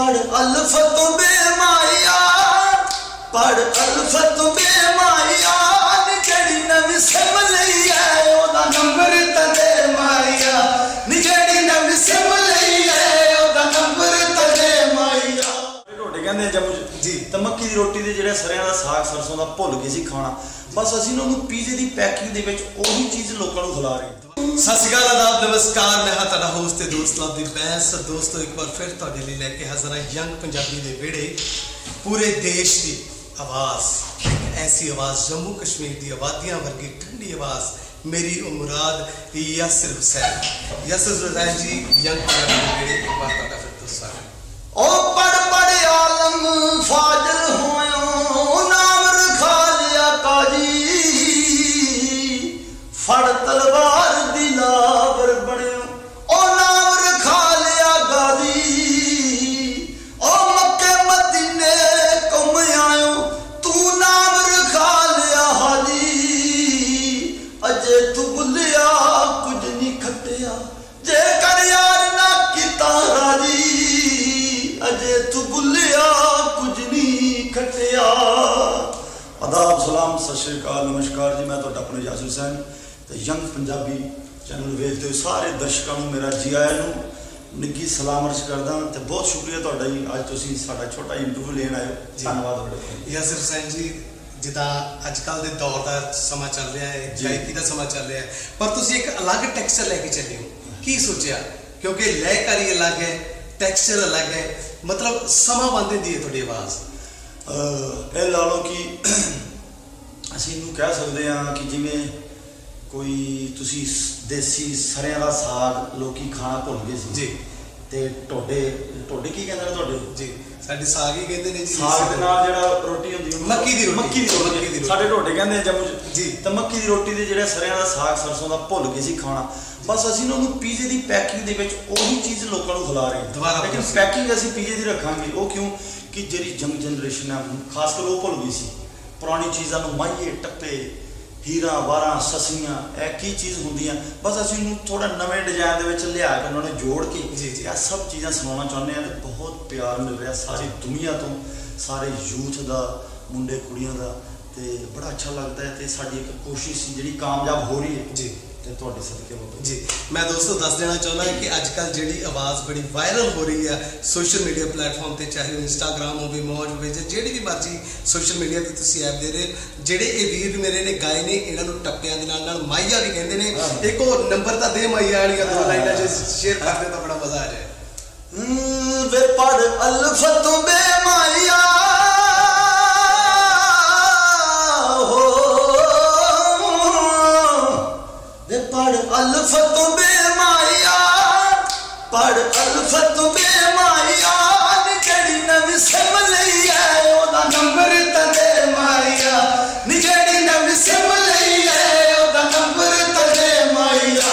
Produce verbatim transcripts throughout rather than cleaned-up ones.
पढ़ अल्फत बेमाया पढ़ अल्फत बेमाया निजड़ी नवी सिम लई है ओदा नंबर तदे माया निजड़ी नवी सिम लई है ओदा नंबर तदे माया रोटी कहंदे जम्मू जी ते मक्की दी रोटी दे जेहड़े सरियां दा साग सरसों दा भुल गए सी खाना बस असीं उन्होंने पीजे दी पैकिंग दे विच ओही चीज़ लोकां नूं खिला रहे। सत श्री अकाल आदाब नमस्कार मैं हाँ तुहाडा होस्ट ते दोस्त लवदीप बैंस। दोस्तों एक बार फिर तुहाडे लई लैके हाज़र हां यंग पंजाबी दे विहड़े पूरे देश की आवाज़ एक ऐसी आवाज़ जम्मू कश्मीर की आबादियां वर्गी ठंडी आवाज़ मेरी मुराद यासिर हुसैन। यासिर हुसैन जी यंग पंजाबी दे विहड़े एक बार तुहाडा फिर तो स्वागत। ओ पढ़ पढ़ आलम फाजिल होयो नाम रखा लिया काजी फड़ तलवार दिलावर बनियो ओ नाम रखा लिया गाजी ओ मक्के मदीने घूम आयो तू नाम रखा लिया हाजी अजे तू भुलिया कुछ नहीं खटिया जे कर यार ना किता राजी अजे तू भुलिया कुछ नहीं खटिया। आदाब सलाम सत श्री अकाल नमस्कार जी मैं तो अपने यासिर हुसैन तो यंग पंजाबी चैनल वेखते हो सारे दर्शकों को मेरा जी आया नूं निੱਘੀ सलाम अर्ज करदा तो बहुत शुक्रिया तुहाडा जी अज तुसीं साडा छोटा इंटरव्यू लेन आए हो धन्यवाद तुहाडा। यासिर हुसैन जी जिदा अजकल के दौर का समा चल रहा है गायकी का समा चल रहा है पर तुसीं एक अलग टैक्सचर लैके चले हो की सोचा क्योंकि लयकारी अलग है टैक्सचर अलग है मतलब समा बन देंदी है तुहाडी आवाज़ ये ला लो कि असीं इहनूं कह सकते हैं कि जिवें कोई तुसी देसी सरियां दा साग लोकी खाना भुल गए सी जी ते टोडे टोडे की कहंदे ने टोडे जी साडे साग ही कहंदे ने जी साग दे नाल जेहड़ा रोटी हुंदी मक्की दी रोटी मक्की दी रोटी साडे टोडे कहंदे जम्मू जी ते मक्की दी रोटी दे जेहड़े सरियां दा साग सरसों दा भुल गए सी खाना बस असीं उन्होंने पीजे दी पैकिंग दे विच ओही चीज़ लोकां नूं खिला रहे दोबारा लेकिन पैकिंग असीं पीजे दी रखांगे वो क्यों कि जेहड़ी यंग जनरेशन है खासकर वो भुल गई सी पुरानी चीज़ां नूं माहिए टप्पे हीरा वारा ससियां ए की चीज़ होंदियां बस असीं उन्हूं थोड़ा नवे डिजाइन दे विच लिया के उन्होंने जोड़ के जी जी ये सब चीज़ां सुनाना चाहुंदे हैं तो बहुत प्यार मिल रहा सारी दुनिया तो सारे यूथ का मुंडे कुड़ियां का तो बड़ा अच्छा लगता है तो साडी एक कोशिश जिहड़ी कामयाब हो रही है जी तुहाडे सदके जी। मैं दोस्तों दस देना चाहना कि अजकल जी आवाज़ बड़ी वायरल हो रही है सोशल मीडिया प्लेटफॉर्म पर चाहे इंस्टाग्राम हो मौज हो जी भी मर्जी सोशल मीडिया की तुसीं ऐप दे रहे जेडे ये वीर मेरे ने गाए ने इन्हों टप्पियां दे नाल माइया भी कहते हैं एक और नंबर तो दे माइया वालियां दो लाइनां जो शेयर करते तो बड़ा मजा आ जाए। वे पढ़ अल्फत बेमाया पढ़ अल्फत बेमाया पढ़ अल्फत बेमाया निजड़ी नवी सिम लई है ओदा नंबर तदे माया निजड़ी नवी सिम लई है ओदा नंबर तदे माया।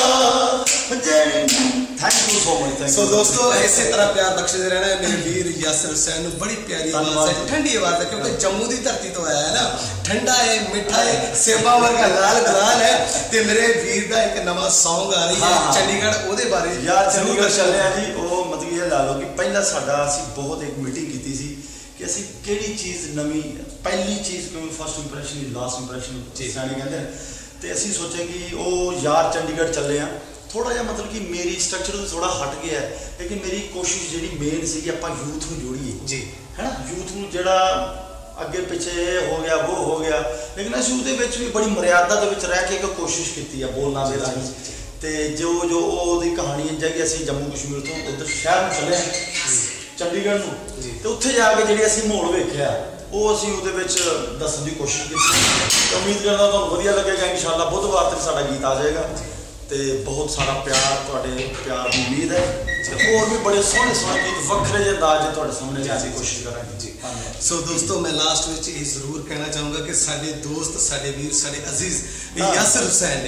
Thank you so much thank so दोस्तों इसी तरह प्यार बख्शते रहना है मेरे वीर यासिर हुसैन बड़ी प्यारी आवाज़ है ठंडी आवाज़ है क्योंकि जम्मू की धरती तो आया है ना ठंडा है मिठा है सेवा वर्गा लाल गुलाल है तो मेरे वीर का एक नवा सॉन्ग आ रही है चंडीगढ़ ਉਹਦੇ ਬਾਰੇ यार चंडीगढ़ चल रहे हैं जी वो मतलब ये ला लो कि पहला साडा ਅਸੀਂ बहुत एक मीटिंग की थी कि ਅਸੀਂ ਕਿਹੜੀ ਚੀਜ਼ ਨਵੀਂ ਪਹਿਲੀ ਚੀਜ਼ ਕਿਉਂ ਫਸਟ ਇੰਪ੍ਰੈਸ਼ਨ ਦੀ ਲਾਸਟ ਇੰਪ੍ਰੈਸ਼ਨ ਸਿਆਣੇ ਕਹਿੰਦੇ ਤੇ ਅਸੀਂ ਸੋਚਿਆ ਕਿ ਉਹ ਯਾਰ ਚੰਡੀਗढ़ ਚੱਲੇ ਆ थोड़ा जहा मतलब कि मेरी स्ट्रक्चर तो थोड़ा हट गया है लेकिन मेरी कोशिश जी मेन सी आप यूथ में जोड़िए जी है ना यूथ में जरा अगे पिछे हो गया वो हो गया लेकिन असं उसदे विच भी बड़ी मर्यादा दे विच रह के एक कोशिश की है बोलना दे राही तो जो जो वो कहानी है कि असीं जम्मू कश्मीर तो उधर शहर में चले चंडीगढ़ में तो उत्थे जाके जी असीं माहौल वेख्या वो असीं उहदे विच दस्सण दी कोशिश की तो उम्मीद करदा तुहानूं वधिया लगेगा इंशाअल्लाह बुधवार तक साडा गीत आ जाएगा तो बहुत सारा प्यार तुहाडे प्यार की उम्मीद है और भी बड़े सोहने सोहने गीत वखरे जे अंदाज तुहाडे सामने लियाने की कोशिश करांगे जी। सो दोस्तों मैं लास्ट में ये जरूर कहना चाहूँगा कि साडे दोस्त साडे वीर साडे अजीज यासिर हुसैन ने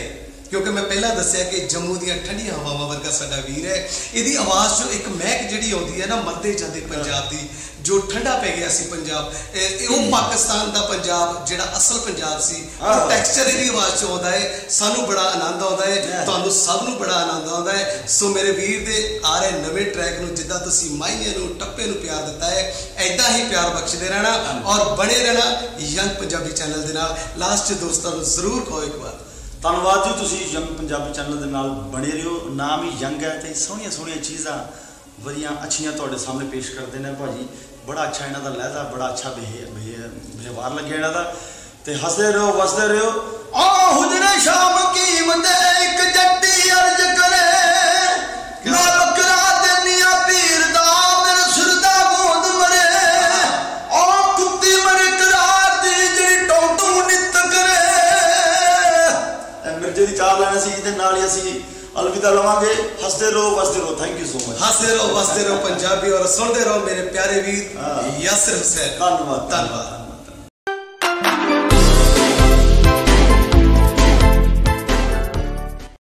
क्योंकि मैं पहला दसिया कि जम्मू दी ठंडिया हवावां वर्गा साडा वीर है। इहदी आवाज़ चो एक महक जिहड़ी आउंदी है ना मरदे जांदे पंजाब दी, जो ठंडा पै गया सी पंजाब, वो पाकिस्तान दा पंजाब जिहड़ा असल पंजाब सी, वो टैक्सचर इहदी आवाज़ चो आउंदा है। सानू बड़ा आनंद आउंदा है, तुहानू सब नू बड़ा आनंद आउंदा है। सो मेरे वीर दे आ रहे नवे ट्रैक नू जिद्दां तुसीं माहीए नू टप्पे नू प्यार दिता है, ऐदां ही प्यार बख्शदे रहना और बने रहना यंग पंजाबी चैनल दे नाल। लास्ट दोस्तां नू जरूर कहो एक बार ਧੰਨਵਾਦ ਜੀ, ਤੁਸੀਂ ਯੰਗ ਪੰਜਾਬੀ ਚੈਨਲ ਦੇ ਨਾਲ ਬਣੇ ਰਹੋ। ਨਾਮ ਹੀ ਯੰਗ ਹੈ ਤੇ ਸੋਹਣੀਆਂ ਸੋਹਣੀਆਂ ਚੀਜ਼ਾਂ ਬੜੀਆਂ ਅੱਛੀਆਂ ਤੁਹਾਡੇ ਸਾਹਮਣੇ ਪੇਸ਼ ਕਰਦੇ ਨੇ ਭਾਜੀ। ਬੜਾ ਅੱਛਾ ਇਹਨਾਂ ਦਾ ਲਹਿਜ਼ਾ, ਬੜਾ ਅੱਛਾ ਵਿਵਹਾਰ ਲੱਗਿਆ ਇਹਨਾਂ ਦਾ। ਤੇ ਹੱਸਦੇ ਰਹੋ ਵਸਦੇ ਰਹੋ। ਆ ਹੁਜਰੇ ਸ਼ਾਮ ਕੀ ਮੰਦੇ ਇੱਕ ਜੱਟੀ ਅਰਜ ਕਰੇ, ਮੈਂ ਬੱਕਰਾ ਦੇਨੀਆ ਪੀਰ ਦਾ ਮੇਰੇ ਸਿਰ ਦਾ ਗੋਦ ਮਰੇ। ਆ ਕੁੱਤੀ ਮਰੇ ਕਰਾਰ ਦੀ ਜਿਹੜੀ ਟੌਂਟੂ ਨਿੱਤ ਕਰੇ। ਮਿਰਜੇ ਦੀ ਚਾਹ ਲੈਣਾ ਸੀ, ਇਹਦੇ ਨਾਲ ਹੀ ਅਸੀਂ अलविदा लवांगे। हंसते रहो वसते रहो। Thank you so much. हंसते रहो वसते रहो पंजाबी और सुनते रहो मेरे प्यारे वीर यासिर हुसैन। धन्यवाद धन्यवाद।